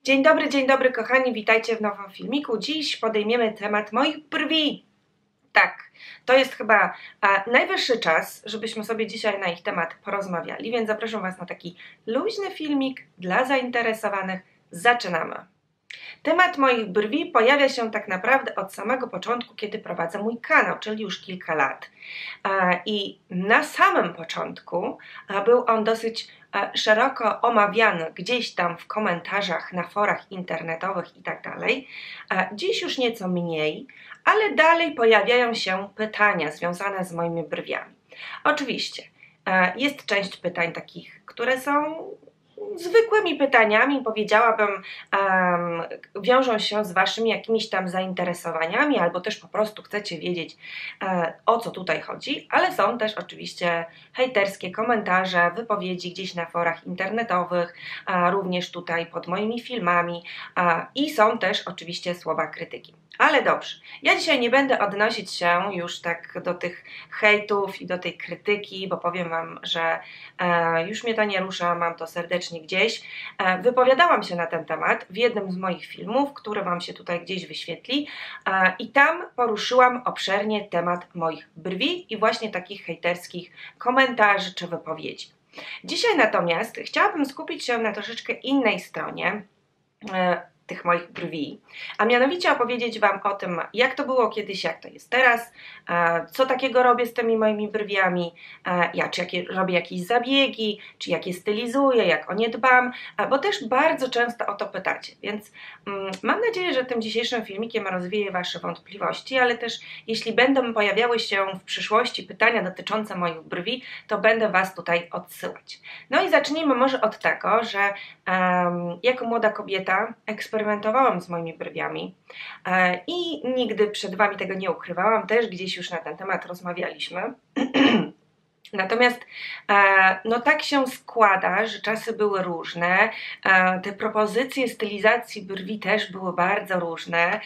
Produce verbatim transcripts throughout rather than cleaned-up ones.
Dzień dobry, dzień dobry kochani, witajcie w nowym filmiku. Dziś podejmiemy temat moich brwi. Tak, to jest chyba a, najwyższy czas, żebyśmy sobie dzisiaj na ich temat porozmawiali, więc zapraszam Was na taki luźny filmik dla zainteresowanych. Zaczynamy. Temat moich brwi pojawia się tak naprawdę od samego początku, kiedy prowadzę mój kanał, czyli już kilka lat. I na samym początku był on dosyć szeroko omawiany gdzieś tam w komentarzach, na forach internetowych i tak dalej. Dziś już nieco mniej, ale dalej pojawiają się pytania związane z moimi brwiami. Oczywiście jest część pytań takich, które są zwykłymi pytaniami, powiedziałabym, um, wiążą się z waszymi jakimiś tam zainteresowaniami, albo też po prostu chcecie wiedzieć, e, o co tutaj chodzi, ale są też oczywiście hejterskie komentarze, wypowiedzi gdzieś na forach internetowych, a również tutaj pod moimi filmami a, i są też oczywiście słowa krytyki. Ale dobrze, ja dzisiaj nie będę odnosić się już tak do tych hejtów i do tej krytyki, bo powiem wam, że e, już mnie to nie rusza, mam to serdecznie gdzieś. E, wypowiadałam się na ten temat w jednym z moich filmów, który wam się tutaj gdzieś wyświetli e, i tam poruszyłam obszernie temat moich brwi i właśnie takich hejterskich komentarzy czy wypowiedzi. Dzisiaj natomiast chciałabym skupić się na troszeczkę innej stronie e, tych moich brwi, a mianowicie opowiedzieć wam o tym, jak to było kiedyś, jak to jest teraz, co takiego robię z tymi moimi brwiami, ja czy jakie, robię jakieś zabiegi, czy jak je stylizuję, jak o nie dbam, bo też bardzo często o to pytacie, więc mm, mam nadzieję, że tym dzisiejszym filmikiem rozwieję wasze wątpliwości, ale też jeśli będą pojawiały się w przyszłości pytania dotyczące moich brwi, to będę was tutaj odsyłać. No i zacznijmy może od tego, że um, jako młoda kobieta eksperymentowałam z moimi brwiami e, i nigdy przed wami tego nie ukrywałam, też gdzieś już na ten temat rozmawialiśmy. Natomiast e, no tak się składa, że czasy były różne, e, te propozycje stylizacji brwi też były bardzo różne,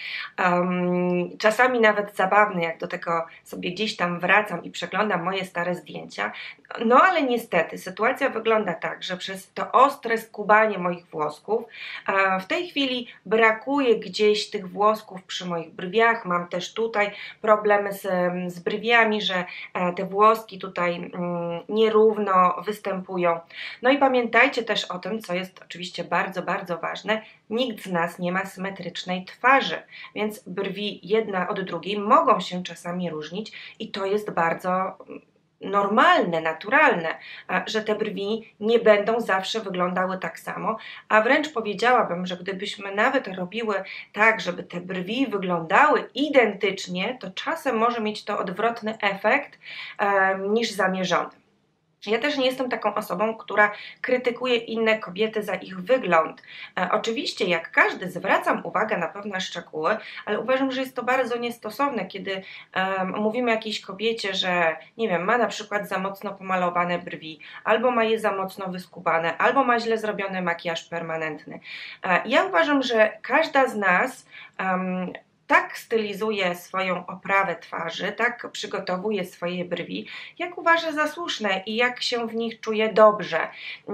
um, czasami nawet zabawne, jak do tego sobie gdzieś tam wracam i przeglądam moje stare zdjęcia. No ale niestety sytuacja wygląda tak, że przez to ostre skubanie moich włosków e, w tej chwili brakuje gdzieś tych włosków przy moich brwiach. Mam też tutaj problemy z, z brwiami, że e, te włoski tutaj nierówno występują. No i pamiętajcie też o tym, co jest oczywiście bardzo, bardzo ważne, nikt z nas nie ma symetrycznej twarzy, więc brwi jedna od drugiej mogą się czasami różnić i to jest bardzo normalne, naturalne, że te brwi nie będą zawsze wyglądały tak samo, a wręcz powiedziałabym, że gdybyśmy nawet robiły tak, żeby te brwi wyglądały identycznie, to czasem może mieć to odwrotny efekt e, niż zamierzony. Ja też nie jestem taką osobą, która krytykuje inne kobiety za ich wygląd. E, oczywiście, jak każdy, zwracam uwagę na pewne szczegóły, ale uważam, że jest to bardzo niestosowne, kiedy e, mówimy jakiejś kobiecie, że nie wiem, ma na przykład za mocno pomalowane brwi, albo ma je za mocno wyskubane, albo ma źle zrobiony makijaż permanentny. E, ja uważam, że każda z nas um, tak stylizuje swoją oprawę twarzy, tak przygotowuje swoje brwi, jak uważa za słuszne i jak się w nich czuje dobrze.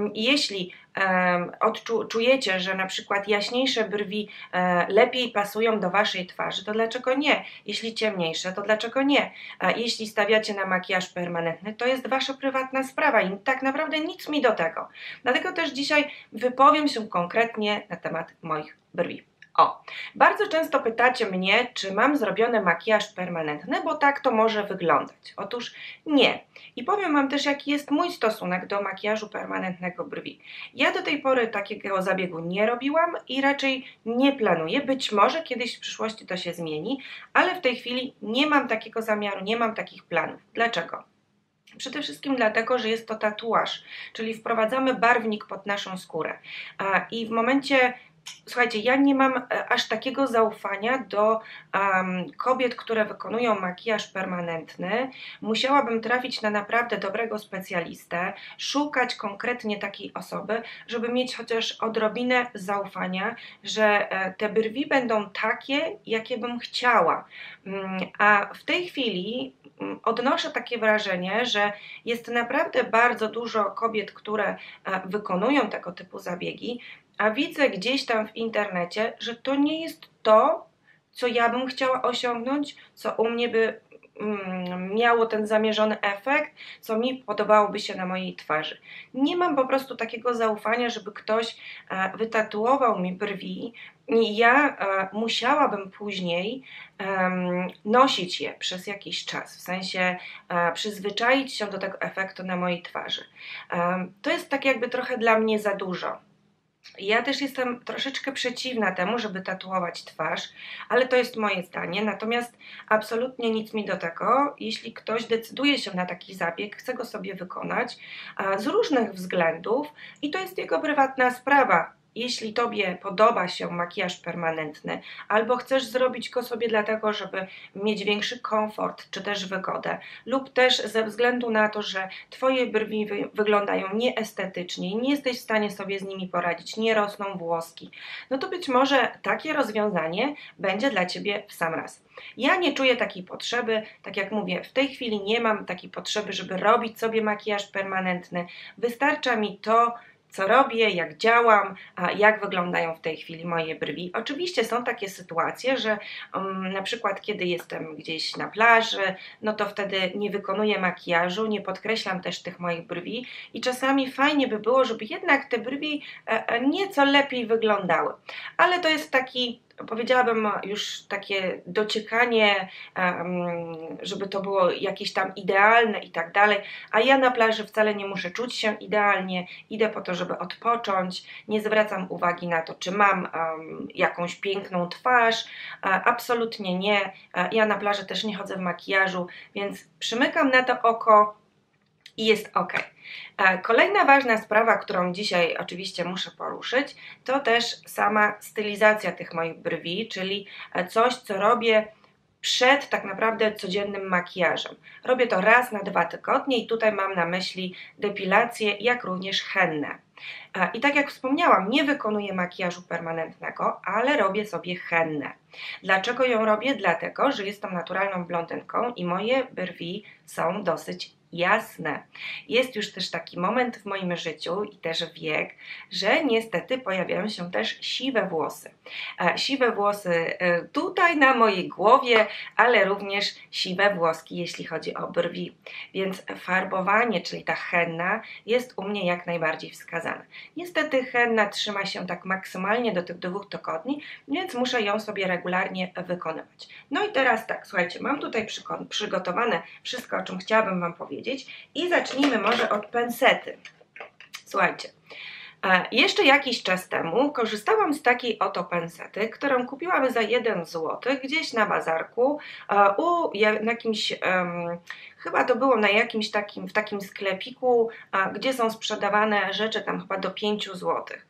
Jeśli um, odczujecie, że na przykład jaśniejsze brwi um, lepiej pasują do waszej twarzy, to dlaczego nie? Jeśli ciemniejsze, to dlaczego nie? A jeśli stawiacie na makijaż permanentny, to jest wasza prywatna sprawa i tak naprawdę nic mi do tego. Dlatego też dzisiaj wypowiem się konkretnie na temat moich brwi. O, bardzo często pytacie mnie, czy mam zrobiony makijaż permanentny, bo tak to może wyglądać. Otóż nie. I powiem wam też, jaki jest mój stosunek do makijażu permanentnego brwi. Ja do tej pory takiego zabiegu nie robiłam i raczej nie planuję. Być może kiedyś w przyszłości to się zmieni, ale w tej chwili nie mam takiego zamiaru, nie mam takich planów. Dlaczego? Przede wszystkim dlatego, że jest to tatuaż, czyli wprowadzamy barwnik pod naszą skórę. I w momencie Słuchajcie, ja nie mam aż takiego zaufania do um, kobiet, które wykonują makijaż permanentny. Musiałabym trafić na naprawdę dobrego specjalistę, szukać konkretnie takiej osoby, żeby mieć chociaż odrobinę zaufania, że e, te brwi będą takie, jakie bym chciała. Um, a w tej chwili um, odnoszę takie wrażenie, że jest naprawdę bardzo dużo kobiet, które e, wykonują tego typu zabiegi, a widzę gdzieś tam w internecie, że to nie jest to, co ja bym chciała osiągnąć, co u mnie by mm, miało ten zamierzony efekt, co mi podobałoby się na mojej twarzy. Nie mam po prostu takiego zaufania, żeby ktoś e, wytatuował mi brwi i ja e, musiałabym później em, nosić je przez jakiś czas, w sensie e, przyzwyczaić się do tego efektu na mojej twarzy. Em, to jest tak jakby trochę dla mnie za dużo. Ja też jestem troszeczkę przeciwna temu, żeby tatuować twarz, ale to jest moje zdanie, natomiast absolutnie nic mi do tego, jeśli ktoś decyduje się na taki zabieg, chce go sobie wykonać z różnych względów i to jest jego prywatna sprawa. Jeśli Tobie podoba się makijaż permanentny, albo chcesz zrobić go sobie dlatego, żeby mieć większy komfort, czy też wygodę, lub też ze względu na to, że Twoje brwi wy wyglądają nieestetycznie i nie jesteś w stanie sobie z nimi poradzić, nie rosną włoski, no to być może takie rozwiązanie będzie dla Ciebie w sam raz. Ja nie czuję takiej potrzeby, tak jak mówię, w tej chwili nie mam takiej potrzeby, żeby robić sobie makijaż permanentny. Wystarcza mi to, co robię, jak działam, a jak wyglądają w tej chwili moje brwi. Oczywiście są takie sytuacje, że um, na przykład kiedy jestem gdzieś na plaży, no to wtedy nie wykonuję makijażu, nie podkreślam też tych moich brwi i czasami fajnie by było, żeby jednak te brwi e, nieco lepiej wyglądały. Ale to jest taki, powiedziałabym, już takie dociekanie, żeby to było jakieś tam idealne i tak dalej, a ja na plaży wcale nie muszę czuć się idealnie, idę po to, żeby odpocząć, nie zwracam uwagi na to, czy mam um, jakąś piękną twarz, absolutnie nie, ja na plaży też nie chodzę w makijażu, więc przymykam na to oko i jest ok. Kolejna ważna sprawa, którą dzisiaj oczywiście muszę poruszyć, to też sama stylizacja tych moich brwi, czyli coś, co robię przed tak naprawdę codziennym makijażem. Robię to raz na dwa tygodnie i tutaj mam na myśli depilację, jak również hennę. I tak jak wspomniałam, nie wykonuję makijażu permanentnego, ale robię sobie hennę. Dlaczego ją robię? Dlatego, że jestem naturalną blondynką i moje brwi są dosyć jasne. Jest już też taki moment w moim życiu i też wiek, że niestety pojawiają się też siwe włosy. Siwe włosy tutaj na mojej głowie, ale również siwe włoski, jeśli chodzi o brwi. Więc farbowanie, czyli ta henna, jest u mnie jak najbardziej wskazane. Niestety henna trzyma się tak maksymalnie do tych dwóch tygodni, więc muszę ją sobie regularnie wykonywać. No i teraz tak, słuchajcie, mam tutaj przygotowane wszystko, o czym chciałabym Wam powiedzieć i zacznijmy może od pensety. Słuchajcie, jeszcze jakiś czas temu korzystałam z takiej oto pensety, którą kupiłam za jeden złoty gdzieś na bazarku u jakimś, um, chyba to było na jakimś takim, w takim sklepiku, gdzie są sprzedawane rzeczy tam chyba do pięciu złotych.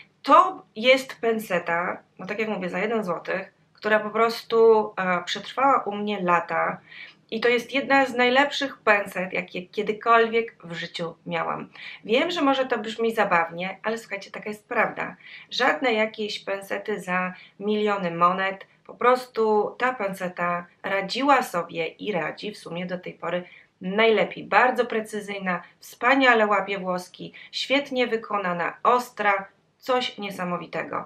To jest penseta, no tak jak mówię, za jeden złoty, która po prostu przetrwała u mnie lata. I to jest jedna z najlepszych penset, jakie kiedykolwiek w życiu miałam. Wiem, że może to brzmi zabawnie, ale słuchajcie, taka jest prawda. Żadne jakieś pensety za miliony monet. Po prostu ta penseta radziła sobie i radzi w sumie do tej pory najlepiej. Bardzo precyzyjna, wspaniale łapie włoski, świetnie wykonana, ostra, coś niesamowitego.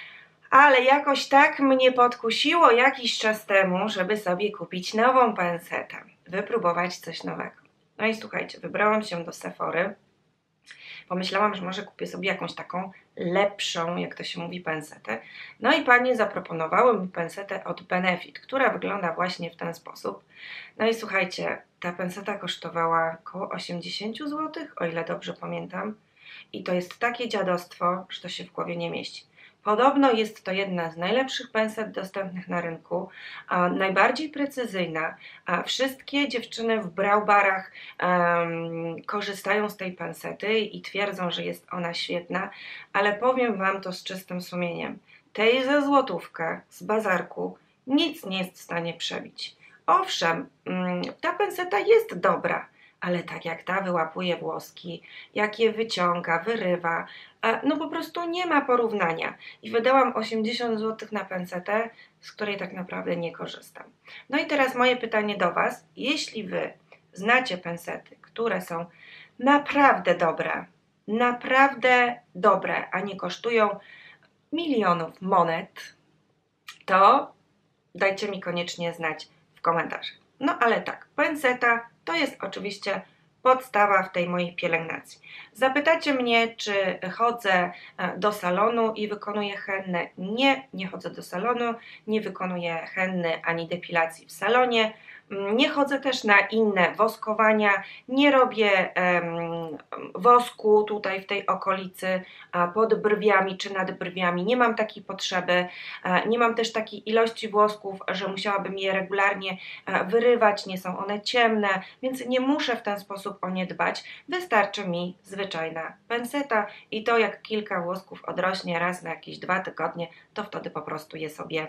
Ale jakoś tak mnie podkusiło jakiś czas temu, żeby sobie kupić nową pensetę, wypróbować coś nowego. No i słuchajcie, wybrałam się do Sephory. Pomyślałam, że może kupię sobie jakąś taką lepszą, jak to się mówi, pensetę. No i panie zaproponowały mi pensetę od Benefit, która wygląda właśnie w ten sposób. No i słuchajcie, ta penseta kosztowała około osiemdziesiąt złotych, o ile dobrze pamiętam. I to jest takie dziadostwo, że to się w głowie nie mieści. Podobno jest to jedna z najlepszych penset dostępnych na rynku, a najbardziej precyzyjna. A wszystkie dziewczyny w browbarach um, korzystają z tej pensety i twierdzą, że jest ona świetna, ale powiem Wam to z czystym sumieniem. Tej za złotówkę z bazarku nic nie jest w stanie przebić. Owszem, um, ta penseta jest dobra, ale tak jak ta wyłapuje włoski, jak je wyciąga, wyrywa, no po prostu nie ma porównania. I wydałam osiemdziesiąt złotych na pensetę, z której tak naprawdę nie korzystam. No i teraz moje pytanie do Was. Jeśli Wy znacie pensety, które są naprawdę dobre, naprawdę dobre, a nie kosztują milionów monet, to dajcie mi koniecznie znać w komentarzach. No ale tak, penseta to jest oczywiście podstawa w tej mojej pielęgnacji. Zapytacie mnie, czy chodzę do salonu i wykonuję hennę? Nie, nie chodzę do salonu, nie wykonuję henny ani depilacji w salonie. Nie chodzę też na inne woskowania, nie robię um, wosku tutaj w tej okolicy pod brwiami czy nad brwiami, nie mam takiej potrzeby, nie mam też takiej ilości włosków, że musiałabym je regularnie wyrywać, nie są one ciemne, więc nie muszę w ten sposób o nie dbać, wystarczy mi zwyczajna penseta i to jak kilka włosków odrośnie raz na jakieś dwa tygodnie, to wtedy po prostu je sobie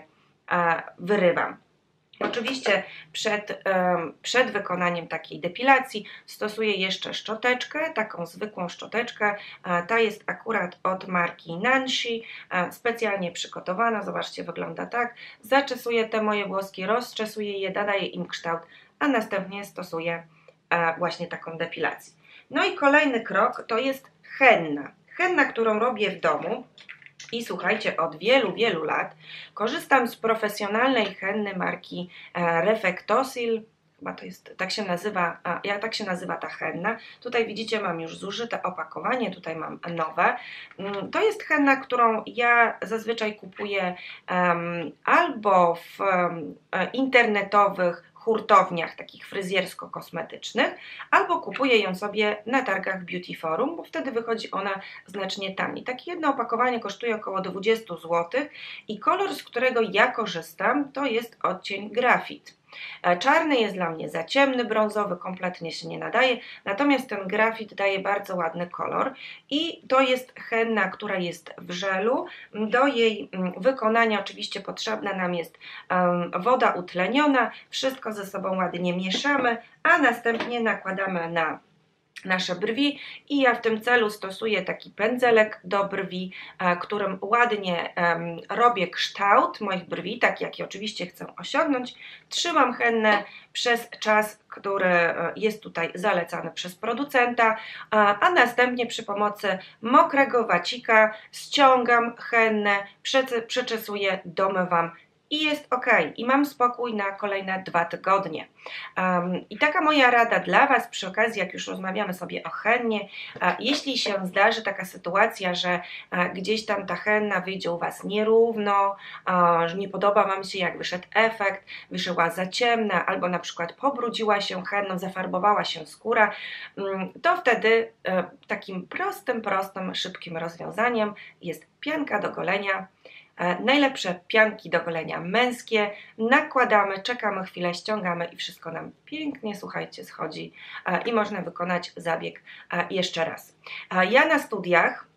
wyrywam. Oczywiście przed, przed wykonaniem takiej depilacji stosuję jeszcze szczoteczkę, taką zwykłą szczoteczkę. Ta jest akurat od marki Nancy, specjalnie przygotowana. Zobaczcie, wygląda tak. Zaczesuję te moje włoski, rozczesuję je, nadaję im kształt, a następnie stosuję właśnie taką depilację. No i kolejny krok to jest henna. Henna, którą robię w domu. I słuchajcie, od wielu, wielu lat korzystam z profesjonalnej henny marki Refectosil. Chyba to jest, tak się nazywa, jak tak się nazywa ta henna. Tutaj widzicie, mam już zużyte opakowanie, tutaj mam nowe. To jest henna, którą ja zazwyczaj kupuję um, albo w um, internetowych hurtowniach takich fryzjersko-kosmetycznych, albo kupuję ją sobie na targach Beauty Forum, bo wtedy wychodzi ona znacznie taniej. Takie jedno opakowanie kosztuje około dwadzieścia złotych i kolor, z którego ja korzystam, to jest odcień grafit. Czarny jest dla mnie za ciemny, brązowy kompletnie się nie nadaje, natomiast ten grafit daje bardzo ładny kolor i to jest henna, która jest w żelu. Do jej wykonania oczywiście potrzebna nam jest um, woda utleniona, wszystko ze sobą ładnie mieszamy, a następnie nakładamy na nasze brwi i ja w tym celu stosuję taki pędzelek do brwi, którym ładnie um, robię kształt moich brwi, tak jak je oczywiście chcę osiągnąć. Trzymam hennę przez czas, który jest tutaj zalecany przez producenta, a, a następnie przy pomocy mokrego wacika ściągam hennę, przeczesuję, domywam i jest ok, i mam spokój na kolejne dwa tygodnie. Um, I taka moja rada dla Was przy okazji, jak już rozmawiamy sobie o hennie, a, jeśli się zdarzy taka sytuacja, że a, gdzieś tam ta henna wyjdzie u Was nierówno, a, że nie podoba Wam się, jak wyszedł efekt, wyszła za ciemna, albo na przykład pobrudziła się henną, zafarbowała się skóra, um, to wtedy e, takim prostym, prostym, szybkim rozwiązaniem jest pianka do golenia. Najlepsze pianki do golenia męskie, nakładamy, czekamy chwilę, ściągamy i wszystko nam pięknie, słuchajcie, schodzi i można wykonać zabieg jeszcze raz. Ja na studiach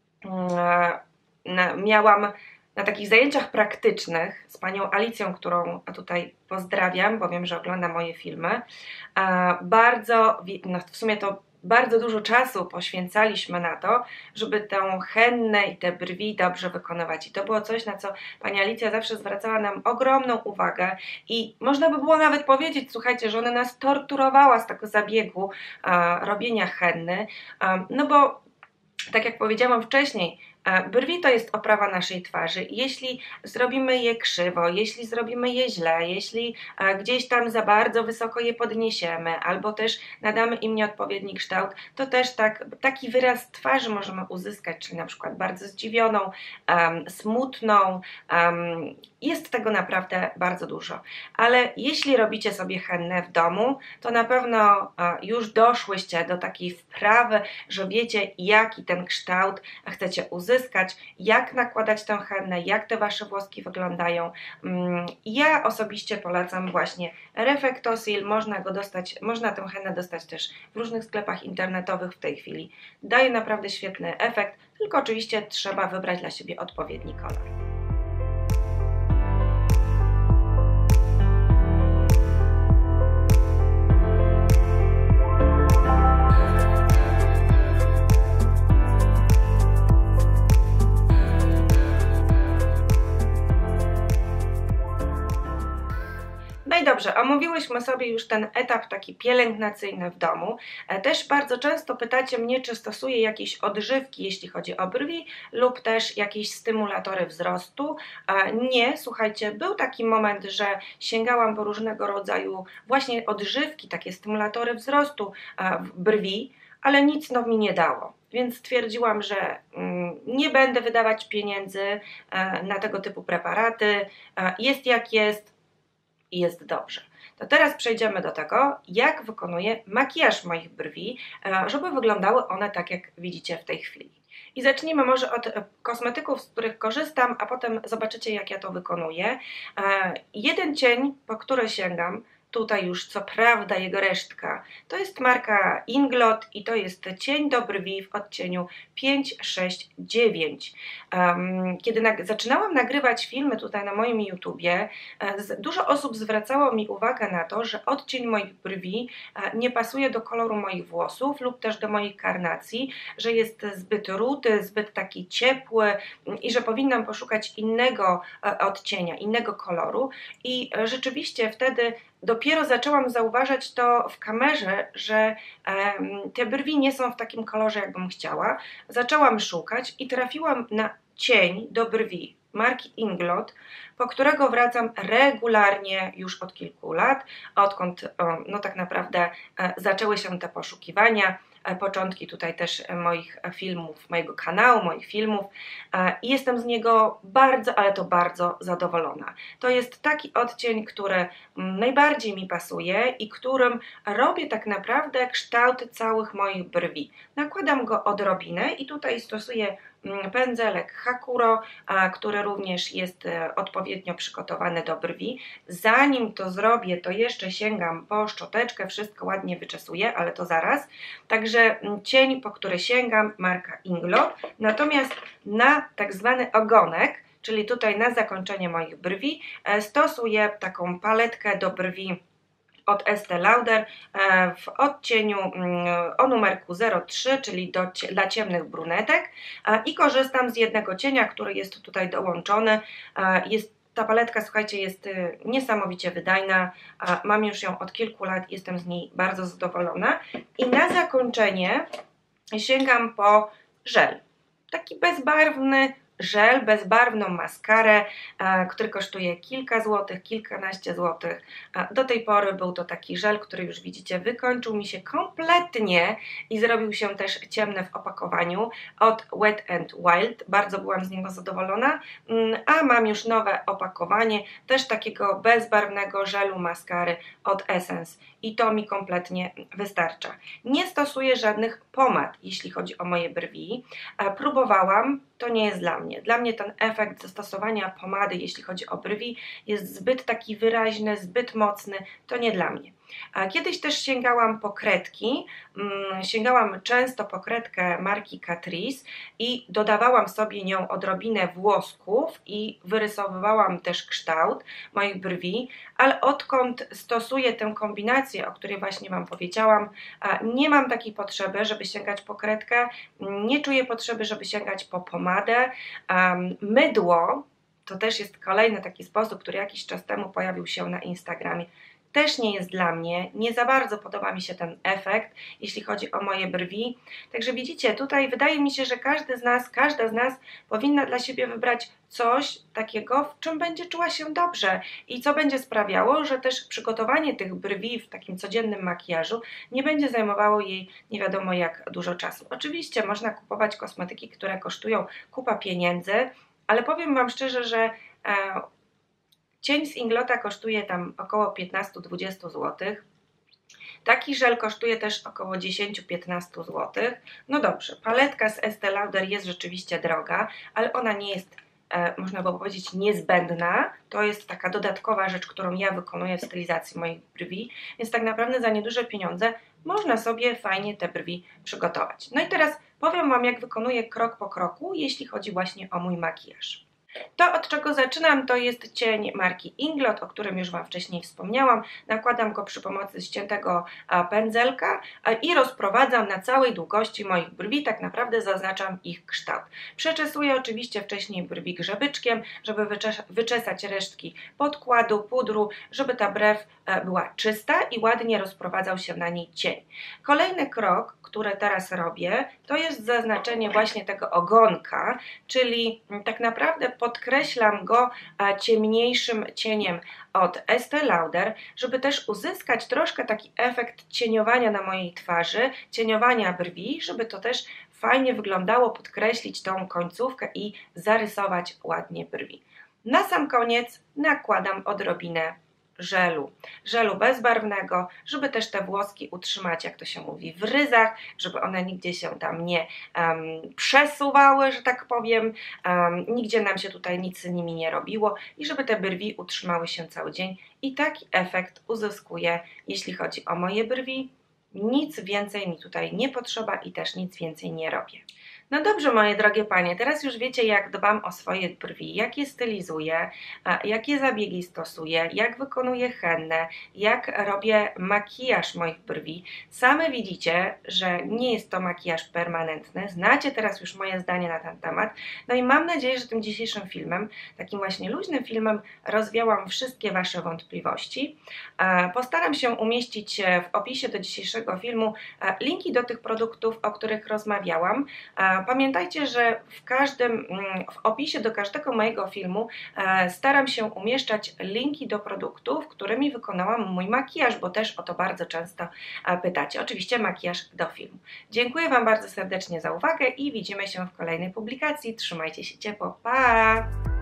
miałam na takich zajęciach praktycznych z panią Alicją, którą tutaj pozdrawiam, bo wiem, że ogląda moje filmy, bardzo, no w sumie to bardzo dużo czasu poświęcaliśmy na to, żeby tę hennę i te brwi dobrze wykonywać. I to było coś, na co pani Alicja zawsze zwracała nam ogromną uwagę i można by było nawet powiedzieć, słuchajcie, że ona nas torturowała z tego zabiegu a, robienia henny, a, no bo tak jak powiedziałam wcześniej, brwi to jest oprawa naszej twarzy. Jeśli zrobimy je krzywo, jeśli zrobimy je źle, jeśli gdzieś tam za bardzo wysoko je podniesiemy, albo też nadamy im nieodpowiedni kształt, to też tak, taki wyraz twarzy możemy uzyskać, czyli na przykład bardzo zdziwioną, um, smutną. Um, jest tego naprawdę bardzo dużo. Ale jeśli robicie sobie hennę w domu, to na pewno uh, już doszłyście do takiej wprawy, że wiecie, jaki ten kształt chcecie uzyskać, jak nakładać tę hennę, jak te Wasze włoski wyglądają. Ja osobiście polecam właśnie Refectosil, można go dostać, można tę hennę dostać też w różnych sklepach internetowych w tej chwili. Daje naprawdę świetny efekt, tylko oczywiście trzeba wybrać dla siebie odpowiedni kolor. No i dobrze, omówiłyśmy sobie już ten etap taki pielęgnacyjny w domu. Też bardzo często pytacie mnie, czy stosuję jakieś odżywki, jeśli chodzi o brwi, lub też jakieś stymulatory wzrostu. Nie, słuchajcie, był taki moment, że sięgałam po różnego rodzaju właśnie odżywki, takie stymulatory wzrostu brwi, ale nic no mi nie dało. Więc stwierdziłam, że nie będę wydawać pieniędzy na tego typu preparaty. Jest jak jest i jest dobrze. To teraz przejdziemy do tego, jak wykonuję makijaż moich brwi, żeby wyglądały one tak, jak widzicie w tej chwili. I zacznijmy może od kosmetyków, z których korzystam, a potem zobaczycie, jak ja to wykonuję. Jeden cień, po który sięgam, tutaj już co prawda jego resztka, to jest marka Inglot i to jest cień do brwi w odcieniu pięć sześć dziewięć. Um, kiedy nag zaczynałam nagrywać filmy tutaj na moim YouTubie, dużo osób zwracało mi uwagę na to, że odcień moich brwi nie pasuje do koloru moich włosów lub też do moich karnacji, że jest zbyt rudy, zbyt taki ciepły i że powinnam poszukać innego odcienia, innego koloru. I rzeczywiście wtedy dopiero zaczęłam zauważać to w kamerze, że um, te brwi nie są w takim kolorze, jakbym chciała. Zaczęłam szukać i trafiłam na cień do brwi marki Inglot, po którego wracam regularnie już od kilku lat, odkąd no tak naprawdę zaczęły się te poszukiwania, początki tutaj też moich filmów, mojego kanału, moich filmów i jestem z niego bardzo, ale to bardzo zadowolona. To jest taki odcień, który najbardziej mi pasuje i którym robię tak naprawdę kształt całych moich brwi. Nakładam go odrobinę i tutaj stosuję pędzelek Hakuro, który również jest odpowiednio przygotowany do brwi. Zanim to zrobię, to jeszcze sięgam po szczoteczkę, wszystko ładnie wyczesuję, ale to zaraz. Także cień, po który sięgam, marka Inglot. Natomiast na tak zwany ogonek, czyli tutaj na zakończenie moich brwi, stosuję taką paletkę do brwi od Estée Lauder w odcieniu o numerku zero trzy, czyli do, dla ciemnych brunetek i korzystam z jednego cienia, który jest tutaj dołączony. Jest, ta paletka, słuchajcie, jest niesamowicie wydajna, mam już ją od kilku lat, jestem z niej bardzo zadowolona i na zakończenie sięgam po żel, taki bezbarwny żel, bezbarwną maskarę, który kosztuje kilka złotych, kilkanaście złotych. Do tej pory był to taki żel, który już widzicie wykończył mi się kompletnie i zrobił się też ciemny w opakowaniu od Wet n Wild. Bardzo byłam z niego zadowolona, a mam już nowe opakowanie też takiego bezbarwnego żelu maskary od Essence i to mi kompletnie wystarcza. Nie stosuję żadnych pomad, jeśli chodzi o moje brwi. Próbowałam, to nie jest dla mnie. Dla mnie ten efekt zastosowania pomady, jeśli chodzi o brwi, jest zbyt taki wyraźny, zbyt mocny, to nie dla mnie. Kiedyś też sięgałam po kredki, sięgałam często po kredkę marki Catrice i dodawałam sobie nią odrobinę włosków i wyrysowywałam też kształt moich brwi, ale odkąd stosuję tę kombinację, o której właśnie Wam powiedziałam, nie mam takiej potrzeby, żeby sięgać po kredkę, nie czuję potrzeby, żeby sięgać po pomadę. Mydło to też jest kolejny taki sposób, który jakiś czas temu pojawił się na Instagramie. Też nie jest dla mnie, nie za bardzo podoba mi się ten efekt, jeśli chodzi o moje brwi. Także widzicie, tutaj wydaje mi się, że każdy z nas, każda z nas powinna dla siebie wybrać coś takiego, w czym będzie czuła się dobrze i co będzie sprawiało, że też przygotowanie tych brwi w takim codziennym makijażu nie będzie zajmowało jej nie wiadomo jak dużo czasu. Oczywiście można kupować kosmetyki, które kosztują kupa pieniędzy, ale powiem Wam szczerze, że e, cień z Inglota kosztuje tam około piętnaście do dwudziestu złotych. Taki żel kosztuje też około dziesięć do piętnastu złotych. No dobrze, paletka z Estée Lauder jest rzeczywiście droga, ale ona nie jest, e, można by powiedzieć, niezbędna. To jest taka dodatkowa rzecz, którą ja wykonuję w stylizacji moich brwi, więc tak naprawdę za nieduże pieniądze można sobie fajnie te brwi przygotować. No i teraz powiem Wam, jak wykonuję krok po kroku, jeśli chodzi właśnie o mój makijaż. To, od czego zaczynam, to jest cień marki Inglot, o którym już Wam wcześniej wspomniałam. Nakładam go przy pomocy ściętego pędzelka i rozprowadzam na całej długości moich brwi, tak naprawdę zaznaczam ich kształt. Przeczesuję oczywiście wcześniej brwi grzebyczkiem, żeby wyczesać resztki podkładu, pudru, żeby ta brew była czysta i ładnie rozprowadzał się na niej cień. Kolejny krok, który teraz robię, to jest zaznaczenie właśnie tego ogonka, czyli tak naprawdę podkreślam go ciemniejszym cieniem od Estée Lauder, żeby też uzyskać troszkę taki efekt cieniowania na mojej twarzy, cieniowania brwi, żeby to też fajnie wyglądało, podkreślić tą końcówkę i zarysować ładnie brwi. Na sam koniec nakładam odrobinę żelu, żelu bezbarwnego, żeby też te włoski utrzymać, jak to się mówi, w ryzach, żeby one nigdzie się tam nie um, przesuwały, że tak powiem, um, nigdzie nam się tutaj nic z nimi nie robiło i żeby te brwi utrzymały się cały dzień i taki efekt uzyskuję, jeśli chodzi o moje brwi. Nic więcej mi tutaj nie potrzeba i też nic więcej nie robię. No dobrze, moje drogie panie, teraz już wiecie, jak dbam o swoje brwi, jak je stylizuję, jakie zabiegi stosuję, jak wykonuję hennę, jak robię makijaż moich brwi. Same widzicie, że nie jest to makijaż permanentny, znacie teraz już moje zdanie na ten temat. No i mam nadzieję, że tym dzisiejszym filmem, takim właśnie luźnym filmem, rozwiałam wszystkie Wasze wątpliwości. Postaram się umieścić w opisie do dzisiejszego filmu linki do tych produktów, o których rozmawiałam. Pamiętajcie, że w każdym, w opisie do każdego mojego filmu staram się umieszczać linki do produktów, którymi wykonałam mój makijaż, bo też o to bardzo często pytacie. Oczywiście makijaż do filmu. Dziękuję Wam bardzo serdecznie za uwagę i widzimy się w kolejnej publikacji. Trzymajcie się ciepło. Pa!